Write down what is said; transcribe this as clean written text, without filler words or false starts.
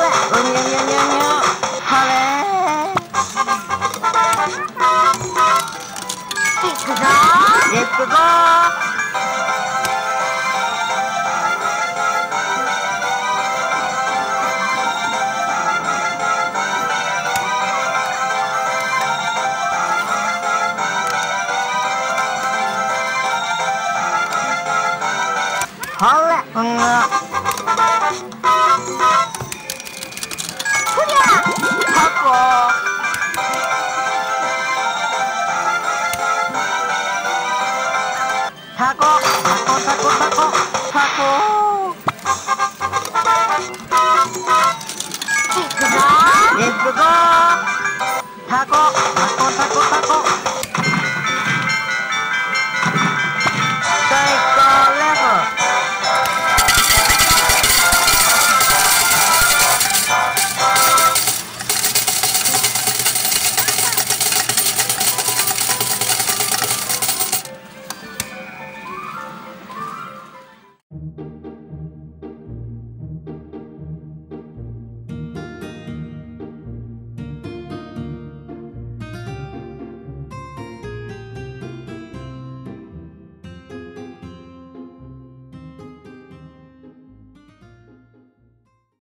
うにゅにゅにゅにゅ。はれ。行くぞ。レッツゴー。ほら、ふりゃ、タコ。タコ、タコ、タコ、タコ、タコ。行くぞ。レッツゴー。タコ。